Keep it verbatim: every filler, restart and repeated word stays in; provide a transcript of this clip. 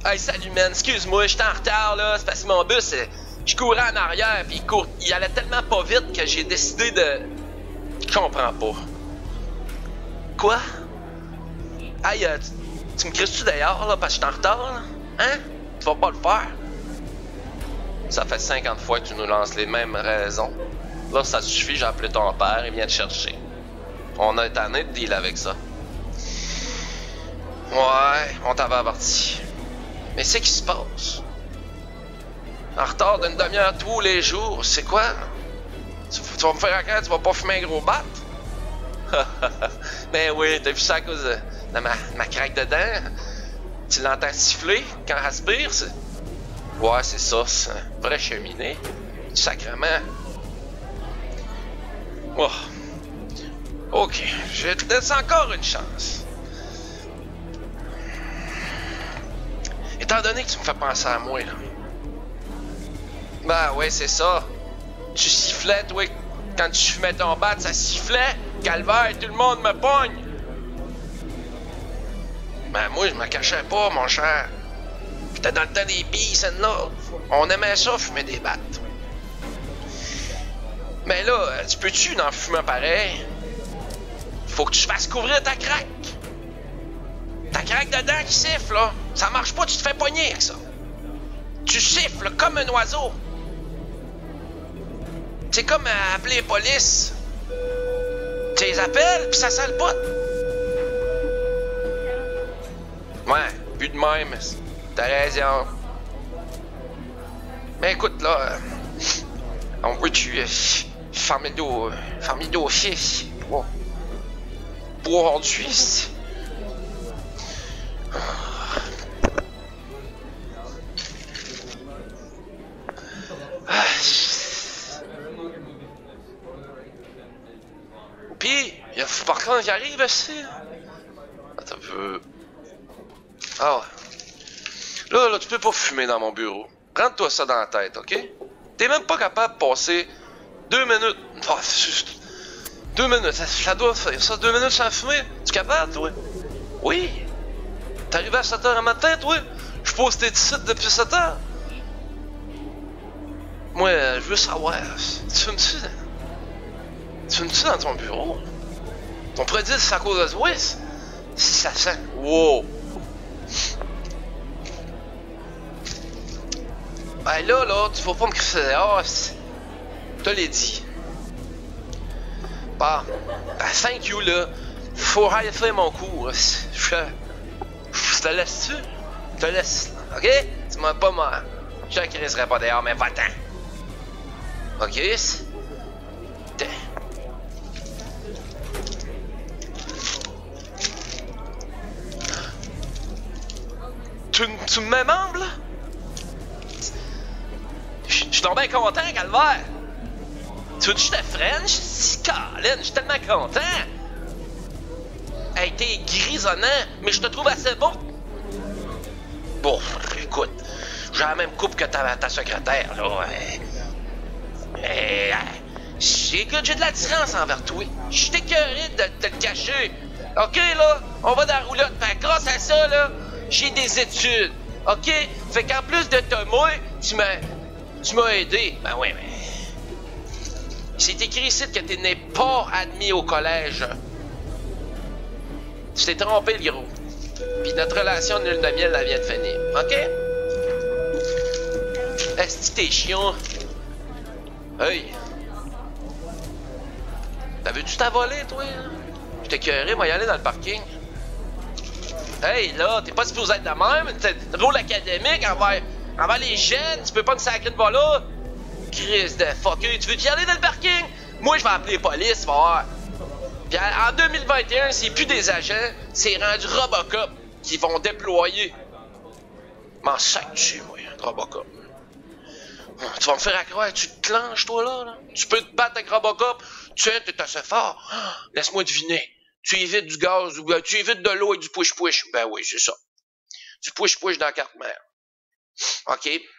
Hey, salut, man. Excuse-moi, j'étais en retard, là. C'est parce que mon bus, euh, je courais en arrière, puis il, cour... il allait tellement pas vite que j'ai décidé de... Je comprends pas. Quoi? Hey, euh, tu, tu me cries-tu dehors, là, parce que j'étais en retard, là? Hein? Tu vas pas le faire? Ça fait cinquante fois que tu nous lances les mêmes raisons. Là, ça suffit, j'ai appelé ton père, il vient te chercher. On a été tanné de deal avec ça. Ouais, on t'avait averti. Mais c'est qui se passe? En retard d'une demi-heure tous les jours, c'est quoi? Tu, tu vas me faire à craindre, tu vas pas fumer un gros bat? Ben oui, t'as vu ça à cause de, de ma, ma craque de dents? Tu l'entends siffler quand elle aspire? C'est... Ouais, c'est ça, c'est un vrai cheminée. Sacrement. Oh. Ok, je te laisse encore une chance. Étant donné que tu me fais penser à moi, là. Ben ouais, c'est ça. Tu sifflais, toi, quand tu fumais ton bat, ça sifflait. Calvaire, tout le monde me pogne. Ben moi, je me cachais pas, mon cher. J'étais dans le temps des billes, celle-là. On aimait ça, fumer des battes. Mais là, tu peux-tu en fumer pareil? Faut que tu fasses couvrir ta craque. Ta craque dedans qui siffle, là. Ça marche pas, tu te fais pogner avec ça. Tu siffles comme un oiseau. C'est comme euh, appeler les polices. Tu les appelles, puis ça sent le pot. Ouais, but de même. T'as raison. Mais écoute, là, euh, on peut-tu euh, fermer le dos, euh, fermer le dossier pour, pour aujourd'hui? Ah. Pis, il y a par contre qui arrive aussi. Attends un peu. Ah ouais. Là, là, tu peux pas fumer dans mon bureau. Rentre-toi ça dans la tête, ok? T'es même pas capable de passer deux minutes. Oh, c'est juste. Deux minutes, ça, ça doit faire ça, deux minutes sans fumer. Tu es capable, toi? Oui. T'es arrivé à sept heures du matin, toi? Je pose tes titres depuis sept heures. Moi, je veux savoir. Tu fumes-tu? Tu fumes-tu dans ton bureau? Ton produit, c'est à cause de toi? Si ça sent. Wow! Ben là, là, tu vas pas me crisser dehors. Je te l'ai dit. Bah, ben, thank you, là. Faut aller faire mon cours. Je, je te laisse-tu? Je te laisse, ok? Tu m'as pas mal. Je ne crisserai pas dehors, mais va-t'en. Ok? T'es. Tu, tu me mets membre, là? Je suis tombé content, Calvaire. Tu veux que je te French? Si, Colin, je suis tellement content. Hey, t'es grisonnant, mais je te trouve assez bon. Bon, écoute, j'ai la même coupe que ta, ta secrétaire, là. Hey, hey, écoute, j'ai de l'attirance envers toi. Je suis écœuré de, de te le cacher. OK, là, on va dans la roulotte. Fait grâce à ça, là, j'ai des études. OK? Fait qu'en plus de te moi, tu m'as... Tu m'as aidé. Ben oui, mais... C'est écrit ici que tu n'es pas admis au collège. Tu t'es trompé, le gros. Puis notre relation de lune de miel, elle vient de finir. OK? Est-ce que t'es chiant? Hey! T'avais-tu ta volée, toi? Je t'ai curé, moi y aller dans le parking. Hey, là, t'es pas supposé être de même. T'as rôle académique envers... Envers les jeunes, tu peux pas me sacrer de bas là. Chris de fucker, tu veux y aller dans le parking? Moi, je vais appeler la police, va voir. Puis en deux mille vingt et un, c'est plus des agents, c'est rendu Robocop qui vont déployer. M'en sac-tu, moi, Robocop. Tu vas me faire accroire, tu te clenches, toi, là, là. Tu peux te battre avec Robocop, tu es, t'es assez fort. Laisse-moi deviner. Tu évites du gaz, ou tu évites de l'eau et du push-push. Ben oui, c'est ça. Du push-push dans la carte mère. OK?